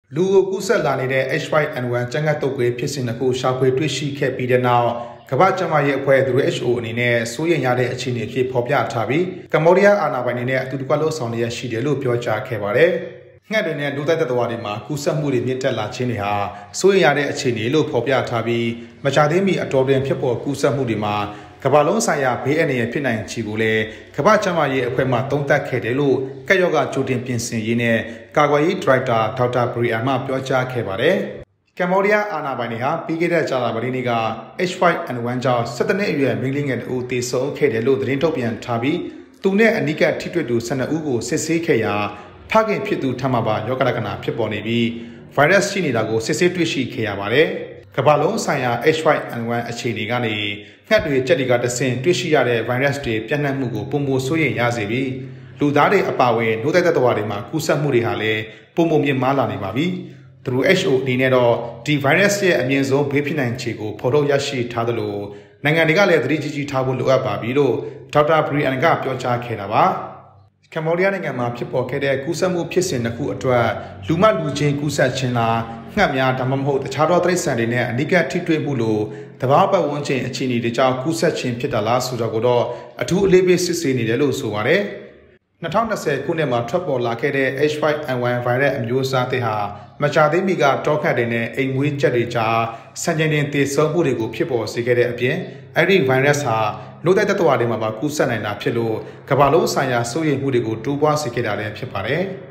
လူကိုကူးစက်လာနေတဲ့ H5N1 ကျန်းကတ်တုပ်ကွေးဖြစ်စဉ်တစ်ခုရှာဖွေတွေ့ရှိခဲ့ပြီးတဲ့နောက်ကမ္ဘာ့ကျန်းမာရေးအဖွဲ့ WHO အနေနဲ့စိုးရိမ်ရတဲ့အခြေအနေဖြစ်ဖော်ပြထားပြီးကမ္ဘောဒီးယားအာဏာပိုင်တွေနဲ့အတူတကွလှုပ်ဆောင်ရရှိတယ်လို့ပြောကြားခဲ့ပါတယ်။ငှက်တွေနဲ့လူသားသက်တော်တွေမှာကူးစက်မှုတွေမြင့်တက်လာခြင်းတွေဟာစိုးရိမ်ရတဲ့အခြေအနေလို့ဖော်ပြထားပြီးမကြာသေးမီအတော်တွင်ဖြစ်ပေါ်ကူးစက်မှုတွေမှာကမ္ဘာလုံးဆိုင်ရာဘေးအန္တရာယ်ဖြစ်နိုင်ခြေကိုလည်းကမ္ဘာ့ကျန်းမာရေးအဖွဲ့မှသုံးသပ်ခဲ့တယ်လို့ကပ်ရောဂါကြိုတင်ပြင်ဆင်ရေးနဲ့ကာကွယ်ရေးဒါရိုက်တာဒေါက်တာဘရီအန်မှပြောကြားခဲ့ပါတယ်။ကမ္ဘောဒီးယားအာဏာပိုင်တွေဟာပြီးခဲ့တဲ့ကြာသပတေးနေ့က H5N1 ကြောင့်17နှစ်အရွယ်မိန်းကလေးငယ်တို့သေဆုံးခဲ့တယ်လို့သတင်းထုတ်ပြန်ထားပြီးသူနဲ့အနီးကပ်ထိတွေ့သူ12ဦးကိုစစ်ဆေးခဲ့ရာဖခင်ဖြစ်သူထပ်မပါရောဂါလက္ခဏာဖြစ်ပေါ်နေပြီးဗိုင်းရပ်စ်ရှိနေတာကိုစစ်ဆေးတွေ့ရှိခဲ့ရပါတယ်။ကမ္ဘာလုံးဆိုင်ရာ H5N1 အခြေအနေကနေငှက်တွေကြက်တွေကတဆင့်တွေ့ရှိရတဲ့ဗိုင်းရပ်စ်တွေပြန့်နှံ့မှုကိုပုံမဆိုးရင်ရစေပြီးလူသားတွေအပါအဝင်နှုတ်သက်တော်တွေမှာကူးစက်မှုတွေဟာလည်းပုံမမြင့်မားလာနေပါပြီ။ WHO အနေနဲ့တော့ဒီဗိုင်းရပ်စ်ရဲ့အမြင့်ဆုံးဘေးဖြစ်နိုင်ခြေကိုဖော်ထုတ်ရရှိထားသလိုနိုင်ငံတွေကလည်းသတိကြီးကြီးထားဖို့လိုအပ်ပါပြီလို့ဒေါက်တာဘရီအန်ကပြောကြားခဲ့တာပါ။ကမ္ဘောဒီးယားနိုင်ငံမှာဖြစ်ပေါ်ခဲ့တဲ့ကူးစက်မှုဖြစ်စဉ်တစ်ခုအတွက်လူမှလူချင်းကူးစက်ခြင်းလားငှက်များဒါမှမဟုတ်တခြားသောတိရစ္ဆာန်တွေနဲ့အနီးကပ်ထိတွေ့မှုလို့တဘာပတ်ဝန်းကျင်အခြေအနေတွေကြောင့်ကူးစက်ခြင်းဖြစ်တာလားဆိုတော့ကတော့အထူးအလေးပေးစစ်ဆေးနေတယ်လို့ဆိုပါတယ်။2020ခုနှစ်မှာထွက်ပေါ်လာခဲ့တဲ့ H5N1 ဗိုင်းရပ်အမျိုးအစားတွေဟာမကြာသေးမီကတောခတ်တွေနဲ့အိမ်မွေးချက်တွေကြားဆန်ကျင်တင်သေဆုံးမှုတွေကိုဖြစ်ပေါ်စေခဲ့တဲ့အပြင်အဲ့ဒီဗိုင်းရပ်စ်ဟာနှုတ်သက်တော်တွေမှာပါကူးစက်နိုင်တာဖြစ်လို့ကမ္ဘာလုံးဆိုင်ရာစိုးရိမ်မှုတွေကိုတိုးပွားစေခဲ့တာလည်းဖြစ်ပါတယ်။